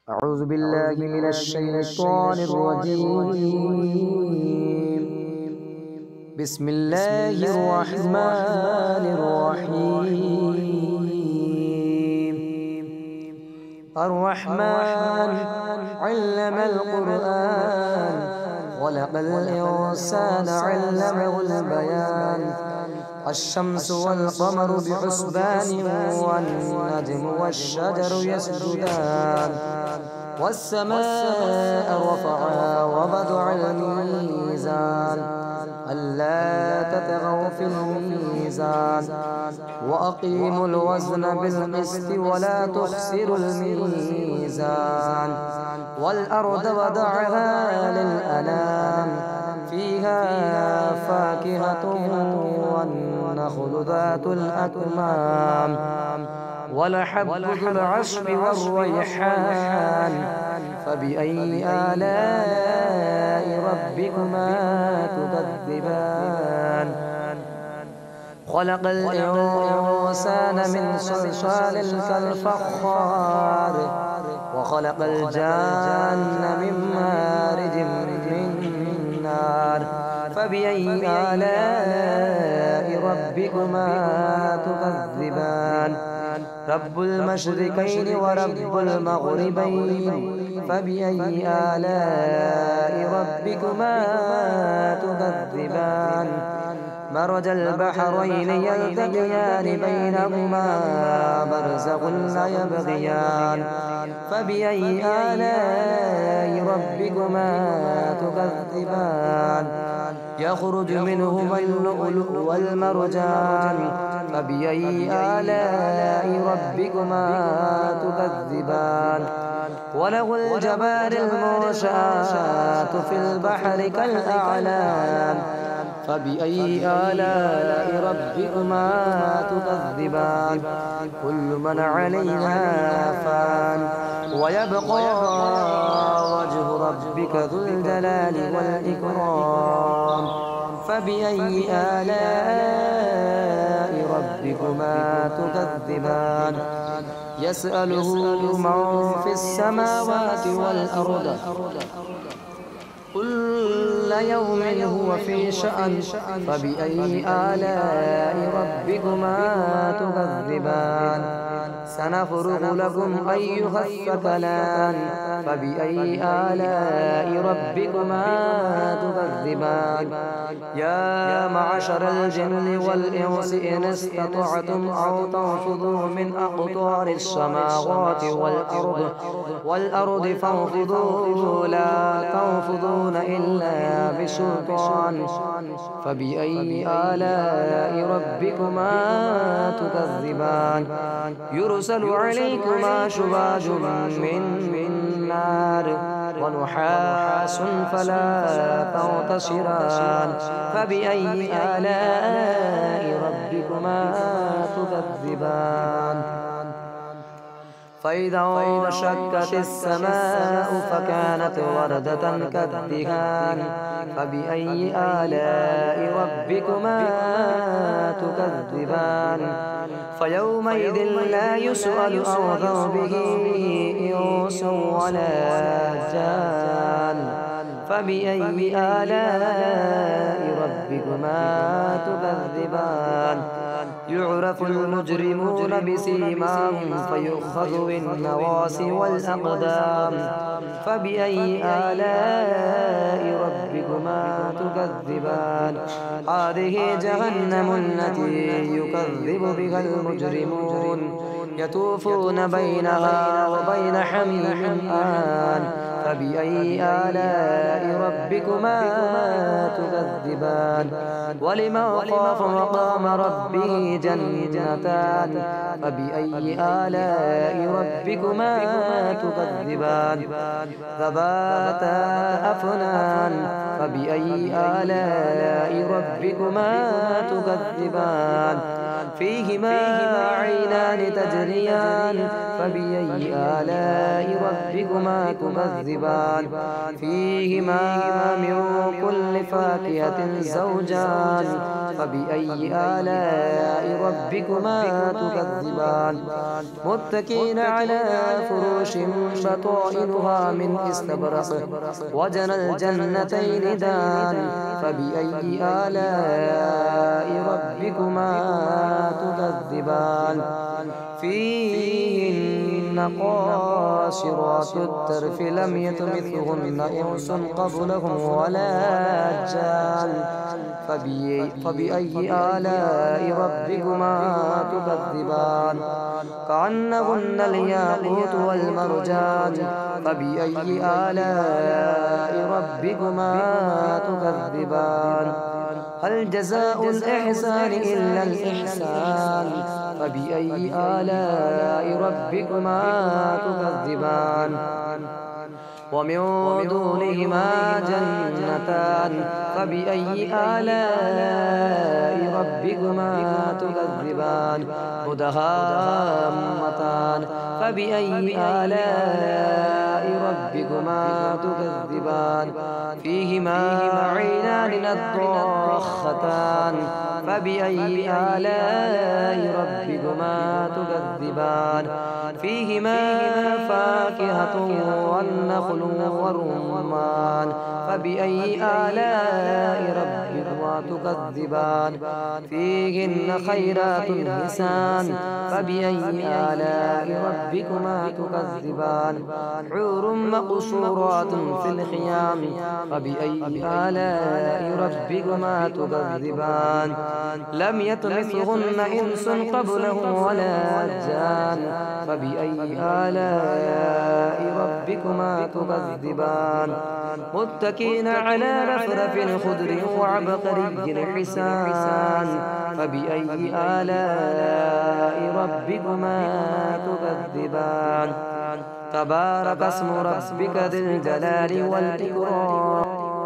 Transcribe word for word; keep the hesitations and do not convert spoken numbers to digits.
أعوذ بالله من الشيطان الرجيم. بسم الله الرحمن الرحيم. الرحمن علم القرآن، خلق الإنسان علمه البيان. الشمس والقمر بحسبان، والنجم والشجر يسجدان. والسماء رفعها ووضع الميزان، ألا تطغوا في الميزان. وأقيموا الوزن بالقسط ولا تخسروا الميزان. والأرض وضعها للأنام، فيها فاكهة والنخل ذات الأكمام، والحب ذو العصف والريحان. فبأي آلاء ربكما تكذبان؟ خلق الإنسان من صلصال كالفخار، وخلق الجان من مارج من نار. فبأي آلاء ربكما تكذبان؟ رب المشرقين ورب المغربين، فبأي آلاء ربكما تكذبان؟ مرج البحرين يلتقيان بينهما برزخ لا يبغيان. فبأي آلاء ربكما تكذبان؟ يخرج منهما اللؤلؤ والمرجان. فبأي آلاء ربكما تكذبان؟ وله الجبال المنشآت في البحر كالأعلام. فبأي آلاء ربكما تكذبان؟ كل من عليها فان، ويبقى وجه ربك ذو الجلال والإكرام. فبأي آلاء ربكما تكذبان؟ يسأله من في السماوات والأرض، كل يوم هو في شأن. فبأي آلاء ربكما تكذبان؟ سنفرغ لكم أيها الثقلان. فبأي آلاء ربكما تكذبان؟ يا معشر الجن والإنس إن استطعتم أن تنفذوا من أقطار السماوات والأرض والأرض فانفذوا، لا تنفذون إلا بسلطان. فبأي آلاء ربكما تكذبان؟ يرسل عليكما شواظ من نار ونحاس فلا تنتصران. فبأي آلاء ربكما تكذبان؟ فإذا انشقت السماء فكانت وردة كالدهان. فبأي آلاء ربكما تكذبان؟ فيومئذ لا يسأل عن ذنبه إنس ولا جان. فبأي آلاء ربكما تكذبان؟ يعرف المجرمون بسيماهم فيؤخذ بالنواصي والأقدام. فبأي آلاء ربكما تكذبان؟ هذه جهنم التي يكذب بها المجرمون، يطوفون بينها وبين حميم آن. فبأي آلاء ربكما تكذبان؟ ولمن خاف مقام ربه جنتان. فبأي آلاء ربكما تكذبان؟ ذواتا أفنان. فبأي آلاء ربكما تكذبان؟ فيهما عينان تجريان فبأي آلاء ربكما تكذبان فيهما من كل فاكهة زوجان فبأي آلاء ربكما تكذبان متكئين على فروش بطائنها من استبرق وجنى الجنتين دان فبأي آلاء ربكما تكذبان فيهن قاصرات الطرف لم يطمثهن إنس قبلهم ولا جان فبأي آلاء ربكما تكذبان كأنهن الياقوت والمرجان فبأي آلاء ربكما تكذبان هل جزاء الإحسان إلا الإحسان فبأي آلاء ربكما تكذبان ومن دونهما جنتان فبأي آلاء ربكما تكذبان مدهامتان فبأي آلاء ربكما تكذبان فيهما عينان نضاختان فبأي آلاء ربكما تكذبان فيهما فاكهة والنخل والرمان فبأي آلاء ربكما تكذبان فيهن خيرات حسان فبأي آلاء ربكما تكذبان حور مقصورات في الخيام فبأي آلاء ربكما تكذبان لم يطمثهن إنس قبلهم ولا جان فبأي آلاء ربكما تكذبان متكئين على رفرف خضر وعبقري حسان فبأي آلاء ربكما تكذبان تبارك اسم ربك ذي الجلال والإكرام